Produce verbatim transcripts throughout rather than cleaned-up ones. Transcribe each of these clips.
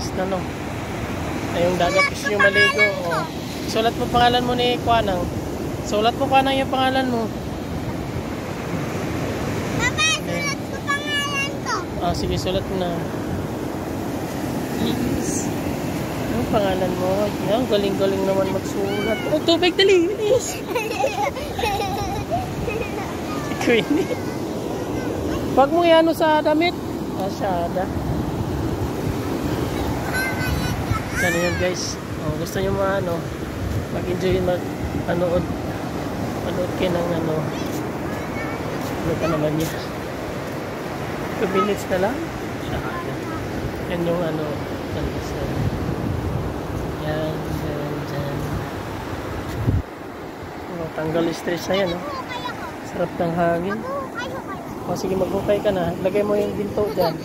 Linis na, no? Ay, yung dagat gusto nyo maligo. Oh. Sulat mo pangalan mo ni Kuanang. Sulat mo Kuanang yung pangalan mo. Papa, sulat ko pangalan ko. Ah, sige, sulat mo na. Yes. Ang pangalan mo. Yan, galing-galing naman magsulat. Oh, tubig, dali. Bilis. Si Queenie. Wag mo yan sa damit. Asyada. Yan yun guys. Oh, gusto nyo ma ano, mag-enjoy, mag-anood. Manood kayo ng ano. Ano pa naman yan. two minutes na lang. Asyada. Yan yung ano. Yan, yan, yan. Oh, tanggal stress na yan. Oh. Sarap ng hangin. O sige, maghukay ka na. Lagay mo yung ginto dyan.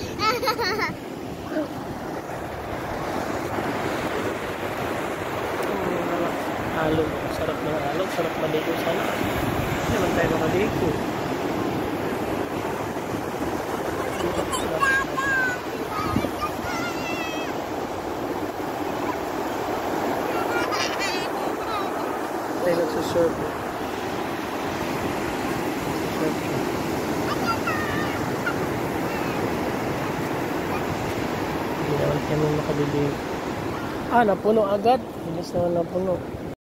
Alog. Sarap ng alog. Sarap maligo sana. Hindi naman tayo makaligo. Tayo nagsusurf. Hindi naman kami makabili. Ah, napuno agad. Bilis naman napuno.